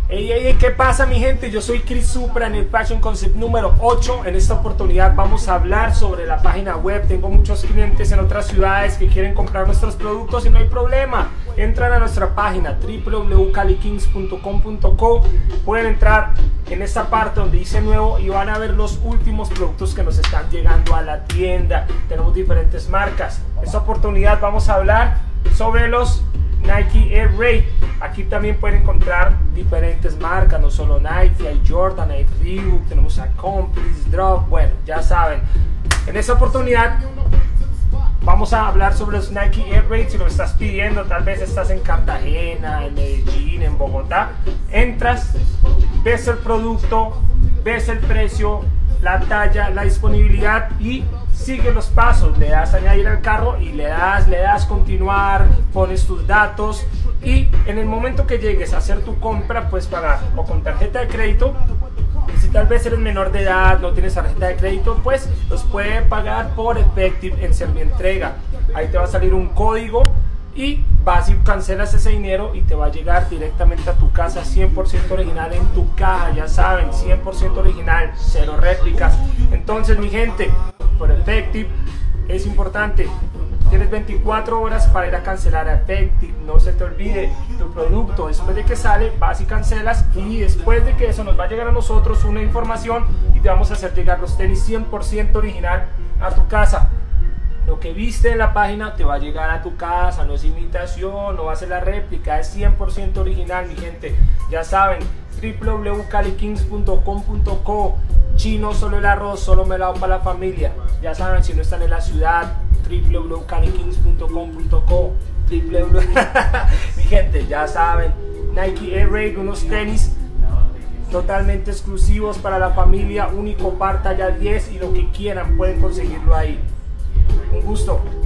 Hey, ¿qué pasa mi gente? Yo soy Chris Supra en el Fashion Concept número 8. En esta oportunidad vamos a hablar sobre la página web. Tengo muchos clientes en otras ciudades que quieren comprar nuestros productos y no hay problema. Entran a nuestra página www.calikings.com.co. Pueden entrar en esta parte donde dice nuevo y van a ver los últimos productos que nos están llegando a la tienda. Tenemos diferentes marcas. En esta oportunidad vamos a hablar sobre los Nike Air Raid. Aquí también pueden encontrar diferentes marcas, no solo Nike, hay Jordan, hay Reebok, tenemos Accomplice, Drop, bueno, ya saben. En esta oportunidad vamos a hablar sobre los Nike Air Raid. Si lo estás pidiendo, tal vez estás en Cartagena, en Medellín, en Bogotá, entras, ves el producto, ves el precio, la talla, la disponibilidad y sigue los pasos. Le das a añadir al carro y le das continuar, pones tus datos y en el momento que llegues a hacer tu compra puedes pagar o con tarjeta de crédito. Y si tal vez eres menor de edad, no tienes tarjeta de crédito, pues los puedes pagar por Effective en Servientrega. Ahí te va a salir un código y vas y cancelas ese dinero y te va a llegar directamente a tu casa 100% original en tu caja. Ya saben, 100% original, cero réplicas. Entonces mi gente, por Effective es importante, tienes 24 horas para ir a cancelar a Effective. No se te olvide tu producto, después de que sale vas y cancelas y después de que eso nos va a llegar a nosotros una información y te vamos a hacer llegar los tenis 100% original a tu casa. Lo que viste en la página te va a llegar a tu casa, no es imitación, no va a ser la réplica, es 100% original mi gente. Ya saben, www.calikings.com.co. Chino, solo el arroz, solo melado para la familia. Ya saben, si no están en la ciudad, www.calikings.com.co. Mi gente, ya saben, Nike Air Raid, unos tenis totalmente exclusivos para la familia, único par talla 10 y lo que quieran pueden conseguirlo ahí. Un gusto.